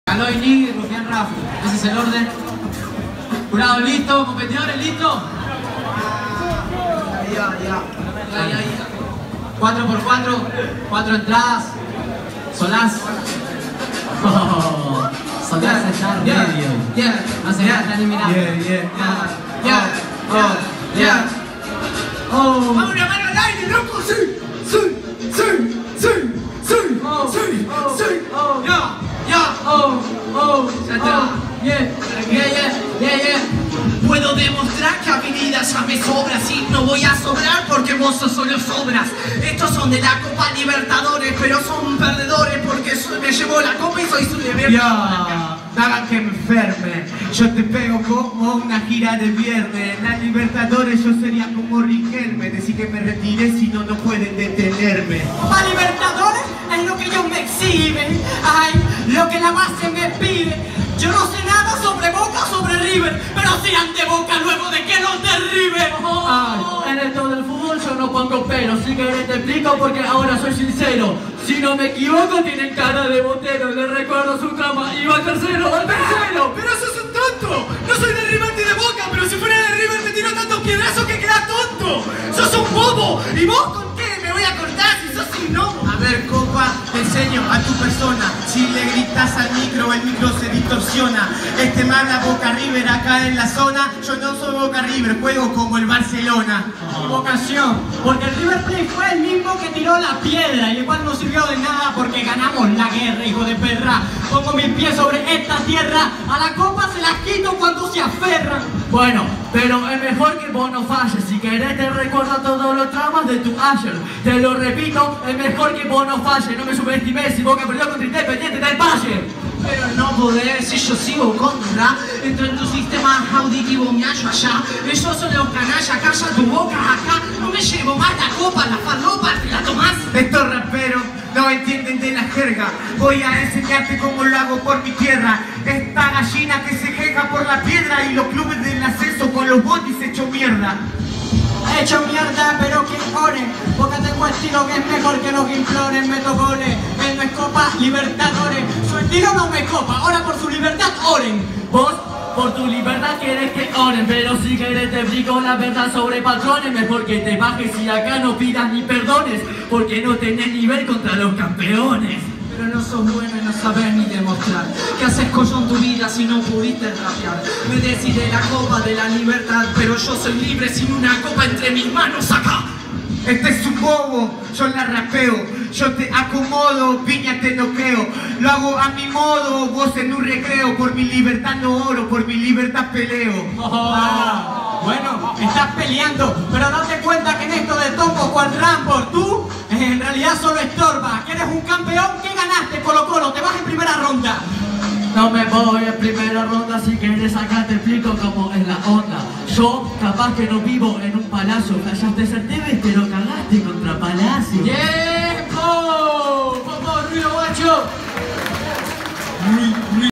Aloy Lee y Rufián Rafa. Ese es el orden. Jurado listo, competidores listo. Ya. 4x4, 4 entradas. Solás. Solás está en medio. No se está eliminado. ¡Vamos una mano al aire, loco! ¡Sí! Puedo demostrar que habilidad ya me sobra. Si no voy a sobrar porque vos sos solo sobras. Estos son de la Copa Libertadores, pero son perdedores porque me llevó la copa y soy su libertador. No hagan que me enferme, yo te pego como una gira de viernes. En la Libertadores yo sería como Riquelme. Decir que me retire, si no, no pueden detenerme. Copa Libertadores es lo que ellos me exhiben. Ay, lo que la base me pide. Yo no sé nada sobre Boca, sobre River, pero sí ante Boca luego de que los derribe. Ay, en esto del fútbol yo no pongo pero. Si querés te explico porque ahora soy sincero. Si no me equivoco tienen cara de botero. Les recuerdo su trama, iba al tercero. ¡Pero sos un tonto! No soy de River ni de Boca, pero si fuera de River te tiro tantos piedrazos que quedas tonto. ¡Sos un bobo! ¿Y vos con qué me voy a cortar si sos un gnomo? A ver, copa, te enseño a tu persona. Si le gritas al micro, el micro se distorsiona. Este me habla Boca River acá en la zona. Yo no soy Boca River, juego como el Barcelona. Equivocación, porque el River Plate fue el mismo que tiró la piedra y el cual no sirvió de nada porque ganamos la guerra, hijo de perra. Pongo mis pies sobre esta tierra, a la copa se las quito cuando se aferran. Bueno, pero es mejor que vos no falles. Si querés te recuerdo todos los traumas de tu ayer. Te lo repito, es mejor que vos no falles. No me subestimes si Boca perdió contra Independiente del Valle. Pero no podés, si yo sigo contra. Entro en tu sistema auditivo, me hallo allá. Ellos son los canallas, calla tu boca acá. No me llevo más la copa, la falopa, ¿te la tomás? Estos raperos no entienden de la jerga. Voy a enseñarte cómo lo hago por mi tierra. Esta gallina que se queja por la piedra y los clubes del ascenso con los botis hecho mierda. Hecho mierda, pero que oren, porque tengo estilo que es mejor que los que imploren. Meto goles, él no es Copa Libertadores. Su estilo no me copa, ahora por su libertad oren. Vos por tu libertad querés que oren, pero si querés te explico la verdad sobre patrones. Mejor que te bajes y acá no pidas ni perdones, porque no tenés nivel contra los campeones. Pero no sos bueno y no sabes ni demostrar. ¿Qué haces con tu vida si no pudiste rapear? Me decide la copa de la libertad, pero yo soy libre sin una copa entre mis manos acá. Este es un bobo, yo la rapeo. Yo te acomodo, piña te noqueo. Lo hago a mi modo, vos en un recreo. Por mi libertad no oro, por mi libertad peleo. Bueno, estás peleando, pero date cuenta que en esto de topo cual Rampor, tú en realidad solo estorbas. Que eres un campeón, que ganaste Colo Colo, te vas en primera ronda. No me voy en primera ronda, si querés acá te explico cómo es la onda. Yo capaz que no vivo en un palacio, fallaste ser TV, pero cagaste contra Palacio.